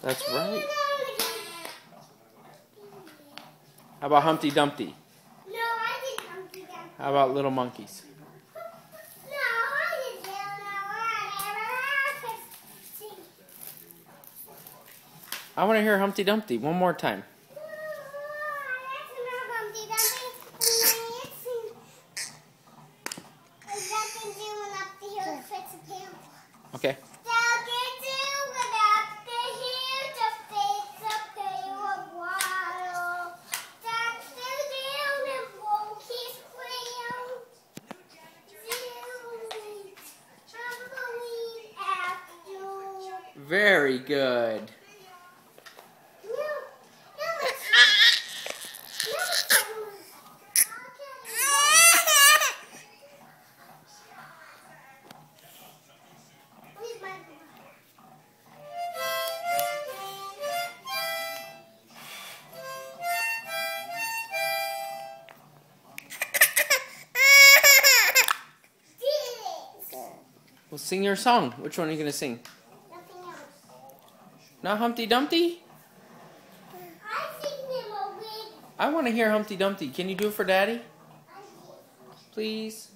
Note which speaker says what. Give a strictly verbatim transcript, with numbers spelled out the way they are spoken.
Speaker 1: That's right. How about Humpty Dumpty?
Speaker 2: No, I did Humpty Dumpty.
Speaker 1: How about Little Monkeys?
Speaker 2: No, I did Little.
Speaker 1: I want to hear Humpty Dumpty one more time. Okay. Very good. Well, sing your song. Which one are you going to sing?
Speaker 2: Nothing else.
Speaker 1: Not Humpty Dumpty?
Speaker 2: I sing them a wig.
Speaker 1: I want to hear Humpty Dumpty. Can you do it for Daddy? Please?